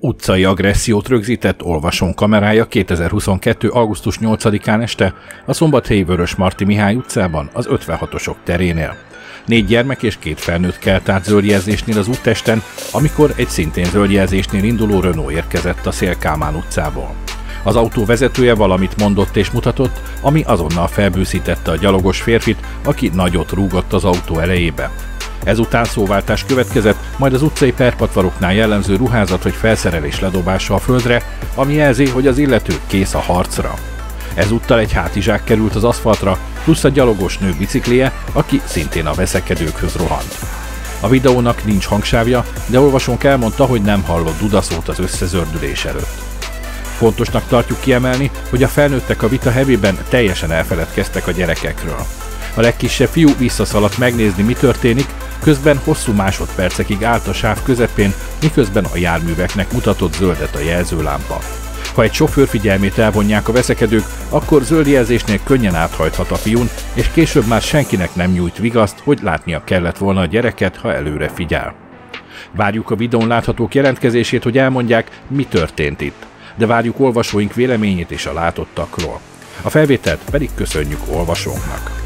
Utcai agressziót rögzített olvasón kamerája 2022. augusztus 8-án este a szombathelyi Vörösmarty Mihály utcában az 56-osok terénél. 4 gyermek és 2 felnőtt kelt át zöldjelzésnél az úttesten, amikor egy szintén zöldjelzésnél induló Renault érkezett a Széll Kálmán utcából. Az autó vezetője valamit mondott és mutatott, ami azonnal felbűszítette a gyalogos férfit, aki nagyot rúgott az autó elejébe. Ezután szóváltás következett, majd az utcai perpatvaroknál jellemző ruházat vagy felszerelés ledobása a földre, ami jelzi, hogy az illető kész a harcra. Ezúttal egy hátizsák került az aszfaltra, plusz a gyalogos nő bicikléje, aki szintén a veszekedőkhöz rohant. A videónak nincs hangsávja, de olvasónk elmondta, hogy nem hallott dudaszót az összezördülés előtt. Fontosnak tartjuk kiemelni, hogy a felnőttek a vita hevében teljesen elfeledkeztek a gyerekekről. A legkisebb fiú visszaszaladt megnézni, mi történik, közben hosszú másodpercekig állt a sáv közepén, miközben a járműveknek mutatott zöldet a jelzőlámpa. Ha egy sofőr figyelmét elvonják a veszekedők, akkor zöld jelzésnél könnyen áthajthat a fiún, és később már senkinek nem nyújt vigaszt, hogy látnia kellett volna a gyereket, ha előre figyel. Várjuk a videón láthatók jelentkezését, hogy elmondják, mi történt itt, de várjuk olvasóink véleményét és a látottakról. A felvételt pedig köszönjük olvasónknak.